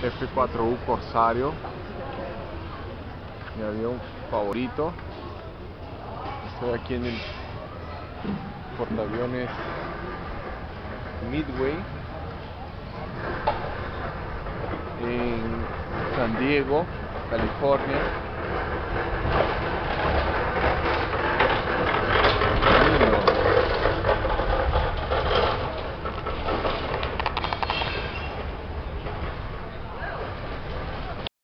F4U Corsario, mi avión favorito. Estoy aquí en el portaaviones Midway en San Diego, California.